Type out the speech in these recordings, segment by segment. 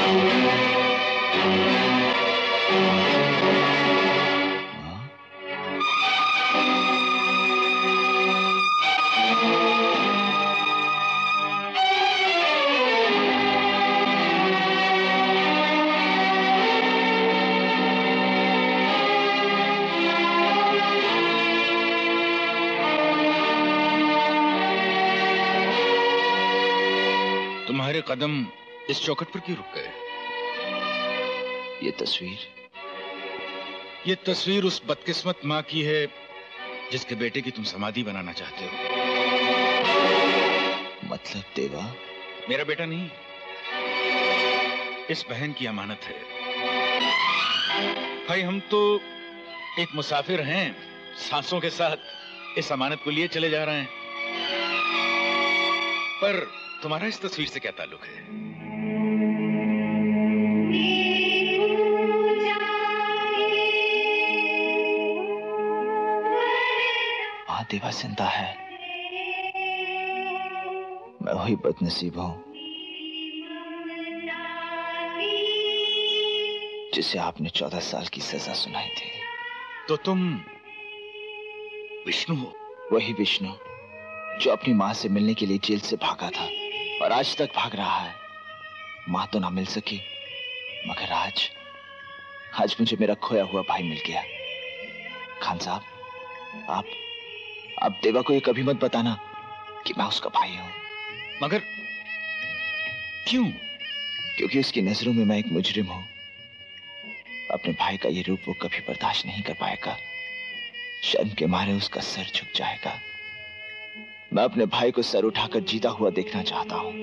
तुम्हारे कदम इस चौखट पर क्यों रुक गए? ये तस्वीर उस बदकिस्मत माँ की है जिसके बेटे की तुम समाधि बनाना चाहते हो। मतलब देवा? मेरा बेटा नहीं, इस बहन की अमानत है। भाई हम तो एक मुसाफिर हैं, सांसों के साथ इस अमानत को लिए चले जा रहे हैं। पर तुम्हारा इस तस्वीर से क्या ताल्लुक है? हाँ देवा जिंदा है। मैं वही बदनसीब हूं जिसे आपने 14 साल की सजा सुनाई थी। तो तुम विष्णु हो? वही विष्णु जो अपनी माँ से मिलने के लिए जेल से भागा था और आज तक भाग रहा है। माँ तो ना मिल सकी, मगर आज मुझे मेरा खोया हुआ भाई मिल गया। खान साहब, आप देवा को ये कभी मत बताना कि मैं उसका भाई हूं। मगर क्यों? क्योंकि उसकी नजरों में मैं एक मुजरिम हूं। अपने भाई का ये रूप वो कभी बर्दाश्त नहीं कर पाएगा। शर्म के मारे उसका सर झुक जाएगा। मैं अपने भाई को सर उठाकर जीता हुआ देखना चाहता हूं।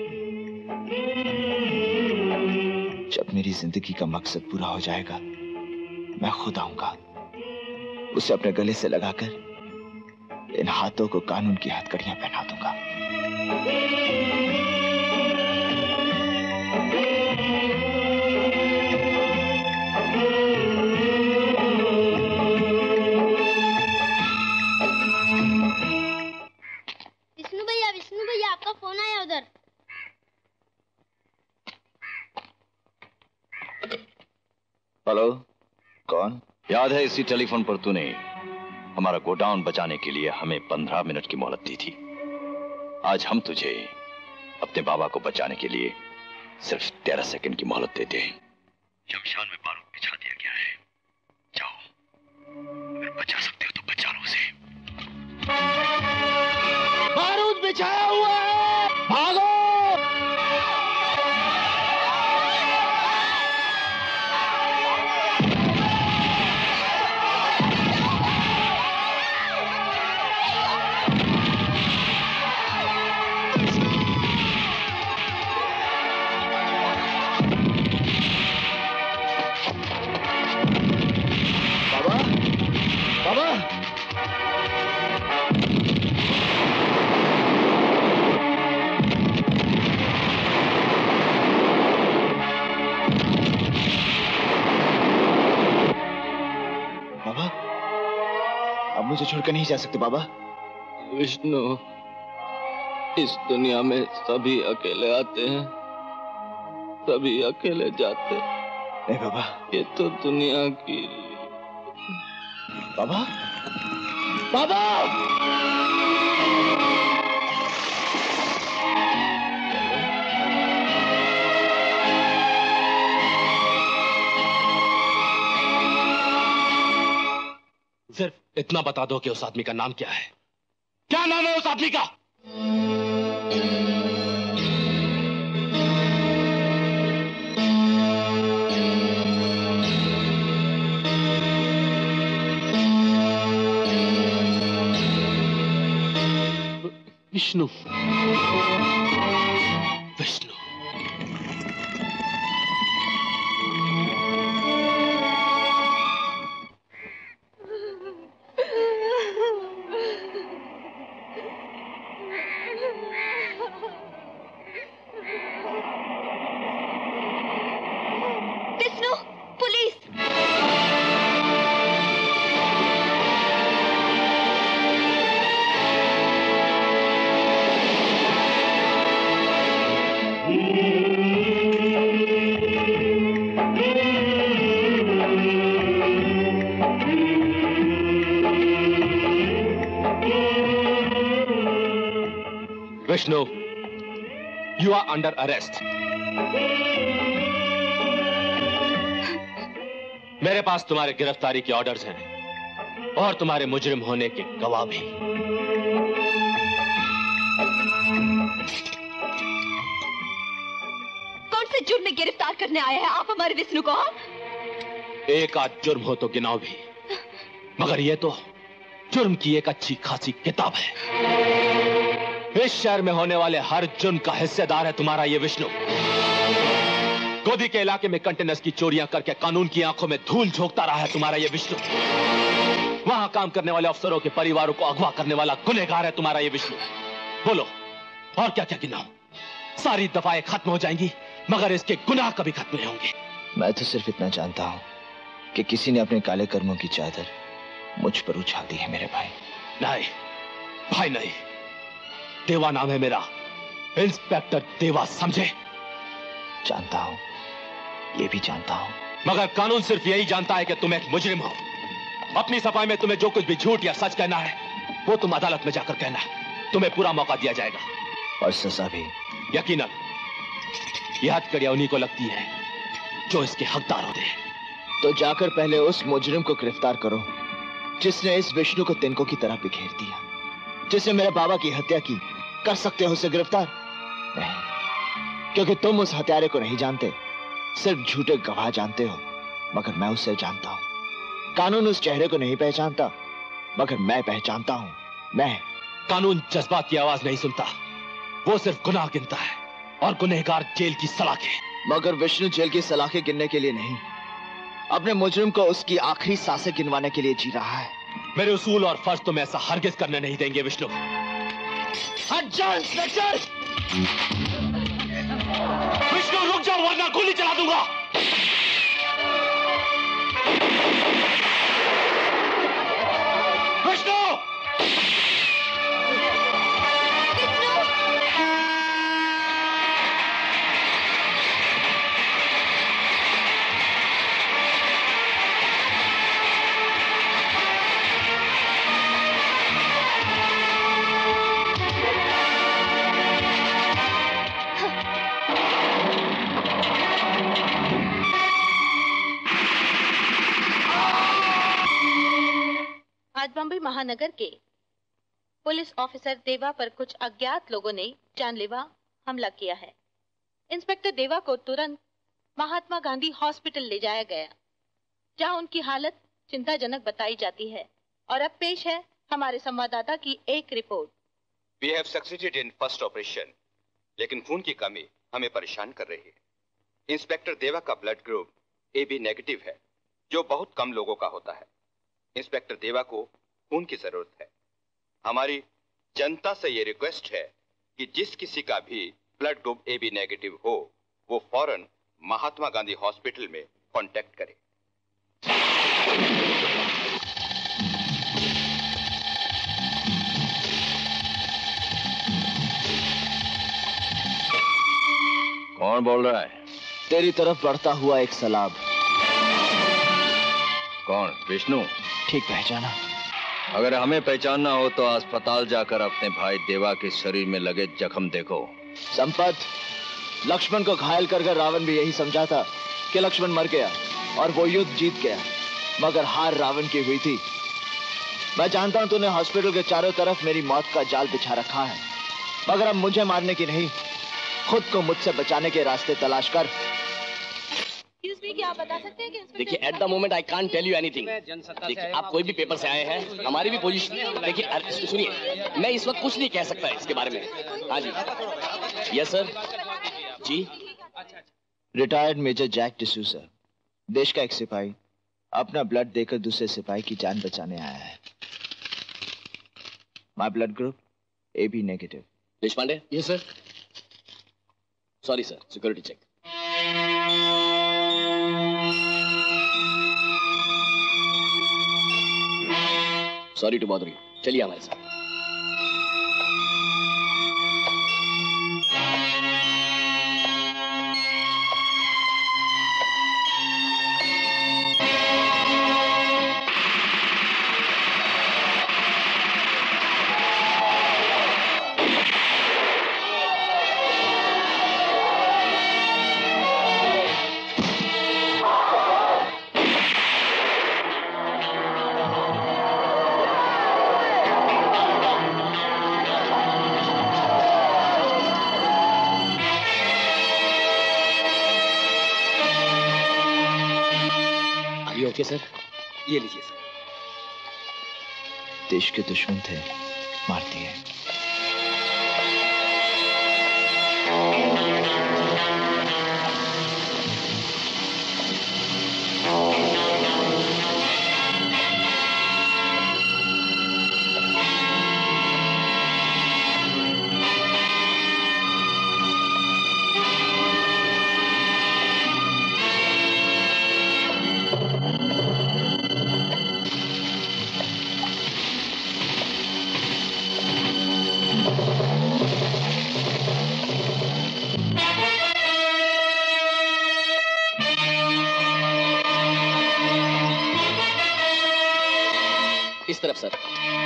जब मेरी जिंदगी का मकसद पूरा हो जाएगा, मैं खुद आऊंगा, उसे अपने गले से लगाकर इन हाथों को कानून की हथकड़ियां पहना दूंगा। विष्णु भैया आपका फोन आया उधर। हेलो, कौन? याद है इसी टेलीफोन पर तूने हमारा गोडाउन बचाने के लिए हमें 15 मिनट की मोहलत दी थी। आज हम तुझे अपने बाबा को बचाने के लिए सिर्फ 13 सेकंड की मोहलत देते हैं। शमशान में बारूद बिछा दिया गया है, जाओ, अगर बचा सकते हो तो बचा लो उसे। बारूद बिछाया हुआ है, भागो! मुझे छोड़कर नहीं जा सकते बाबा। विष्णु, इस दुनिया में सभी अकेले आते हैं, सभी अकेले जाते। नहीं बाबा, ये तो दुनिया की। बाबा, बाबा! सिर्फ इतना बता दो कि उस आदमी का नाम क्या है। क्या नाम है उस आदमी का? Vishnu. Vishnu. Vishnu, you are under arrest. मेरे पास तुम्हारे गिरफ्तारी के ऑर्डर्स हैं और तुम्हारे मुजरिम होने के गवाह भी। कौन से जुर्म में गिरफ्तार करने आए हैं आप हमारे विष्णु को? एक आध जुर्म हो तो गिनाओ भी, मगर ये तो जुर्म की एक अच्छी खासी किताब है। इस शहर में होने वाले हर जुर्म का हिस्सेदार है तुम्हारा ये विष्णु। गोदी के इलाके में कंटेनर्स की चोरियां करके कानून की आंखों में धूल झोंकता रहा है तुम्हारा ये विष्णु। वहां काम करने वाले अफसरों के परिवारों को अगवा करने वाला गुनहगार है तुम्हारा ये विष्णु। बोलो और क्या क्या गिनाऊं? सारी दफाएं खत्म हो जाएंगी मगर इसके गुनाह कभी खत्म नहीं होंगे। मैं तो सिर्फ इतना जानता हूं कि किसी ने अपने काले कर्मों की चादर मुझ पर उछाल दी है मेरे भाई। नहीं भाई नहीं, देवा नाम है मेरा, इंस्पेक्टर देवा, समझे? जानता हूं, ये भी जानता हूं, मगर कानून सिर्फ यही जानता है कि तुम एक मुजरिम हो। अपनी सफाई में तुम्हें जो कुछ भी झूठ या सच कहना है वो तुम अदालत में जाकर कहना। तुम्हें पूरा मौका दिया जाएगा और सजा भी। यकीनन यह हथकड़ियां उन्हीं को लगती है जो इसके हकदार होते हैं। तो जाकर पहले उस मुजरिम को गिरफ्तार करो जिसने इस विष्णु को तिनकों की तरह बिखेर दिया, जिसने मेरे बाबा की हत्या की। कर सकते हो उसे गिरफ्तार? नहीं, क्योंकि तुम उस हत्यारे को नहीं जानते, सिर्फ झूठे गवाह जानते हो। मगर मैं उसे जानता हूं। कानून उस चेहरे को नहीं पहचानता, मगर मैं पहचानता हूं। मैं कानून जज्बात की आवाज नहीं सुनता, वो सिर्फ गुनाह गिनता है और गुनहगार जेल की सलाखें। मगर विष्णु जेल की सलाखें गिनने के लिए नहीं, अपने मुजरिम को उसकी आखिरी सांसें गिनवाने के लिए जी रहा है। मेरे उसूल और फर्ज तुम ऐसा हरगिज करने नहीं देंगे विष्णु। हट जाओ इंस्पेक्टर! विष्णु रुक जाओ वरना गोली चला दूंगा। विष्णु! आज बम्बई महानगर के पुलिस ऑफिसर देवा पर कुछ अज्ञात लोगों ने जानलेवा हमला किया है। इंस्पेक्टर देवा को तुरंत महात्मा गांधी हॉस्पिटल ले जाया गया, जहां उनकी हालत चिंताजनक बताई जाती है। और अब पेश है हमारे संवाददाता की एक report. We have succeeded in first operation, लेकिन खून की कमी हमें परेशान कर रही है। इंस्पेक्टर देवा का ब्लड ग्रुप AB नेगेटिव है, जो बहुत कम लोगों का होता है। इंस्पेक्टर देवा को खून की जरूरत है। हमारी जनता से ये रिक्वेस्ट है कि जिस किसी का भी ब्लड ग्रुप AB नेगेटिव हो, वो फौरन महात्मा गांधी हॉस्पिटल में कांटेक्ट करे। कौन बोल रहा है? तेरी तरफ बढ़ता हुआ एक सलाब। कौन? विष्णु? ठीक पहचाना। अगर हमें पहचानना हो तो अस्पताल जाकर अपने भाई देवा के शरीर में लगे जख्म देखो। संपत, लक्ष्मण को घायल कर रावण भी यही समझा था कि लक्ष्मण मर गया और वो युद्ध जीत गया, मगर हार रावण की हुई थी। मैं जानता हूं तूने हॉस्पिटल के चारों तरफ मेरी मौत का जाल बिछा रखा है, मगर अब मुझे मारने की नहीं, खुद को मुझसे बचाने के रास्ते तलाश कर। क्या आप बता सकते हैं कि देखिए, at the moment I can't tell you anything. देखिए, आप कोई भी पेपर से आए हैं, हमारी भी पोजीशन। देखिए सुनिए, मैं इस वक्त कुछ नहीं कह सकता इसके बारे में। हाँ जी, yes sir ji. Retired major Jack D'Souza, देश का एक सिपाही, अपना ब्लड देकर दूसरे सिपाही की जान बचाने आया है। My blood group AB negative. Deshpande? Yes sir. Sorry sir, security check. Sorry to bother you. चलिए हमारे साथ। ओके सर, ये लीजिए सर। देश के दुश्मन थे, मार दिए। इस तरफ sir.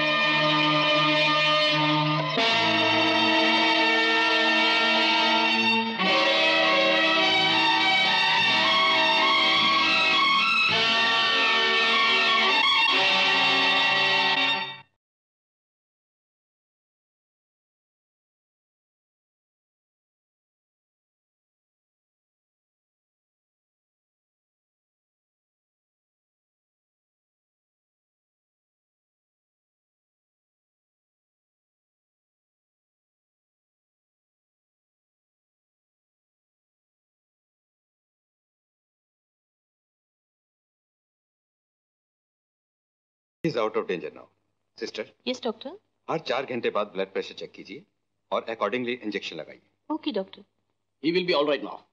Is out of danger now. Sister. Yes doctor. हर 4 घंटे बाद ब्लड प्रेशर चेक कीजिए और अकॉर्डिंगली इंजेक्शन लगाइए। Okay doctor. He will be all right now.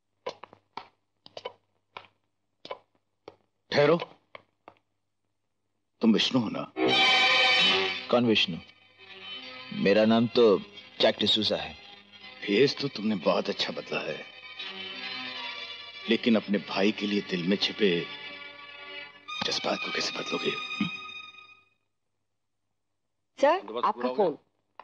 ठहरो, तुम विष्णु हो ना? कौन विष्णु? मेरा नाम तो जैक डिसूजा है। फेस तो तुमने बहुत अच्छा बदला है, लेकिन अपने भाई के लिए दिल में छिपे जज्बात को कैसे बदलोगे? सर, आपका फोन।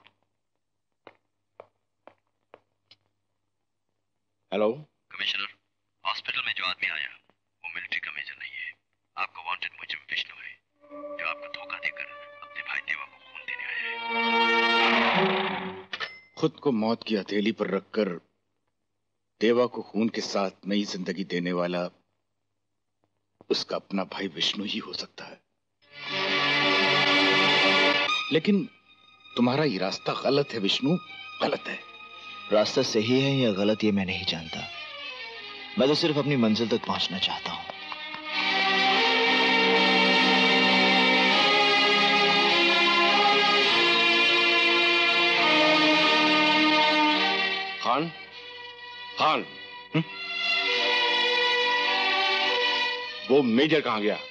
हेलो कमिश्नर, हॉस्पिटल में जो आदमी आया वो मिलिट्री का मेजर नहीं है। आपका वांटेड मुजरिम विष्णु है, जो आपको धोखा देकर अपने भाई देवा को खून देने आया है। खुद को मौत की हथेली पर रखकर देवा को खून के साथ नई जिंदगी देने वाला उसका अपना भाई विष्णु ही हो सकता है। लेकिन तुम्हारा ये रास्ता गलत है विष्णु, गलत है। रास्ता सही है या गलत ये मैं नहीं जानता, मैं तो सिर्फ अपनी मंजिल तक पहुंचना चाहता हूं। खान, खान, वो मेजर कहां गया?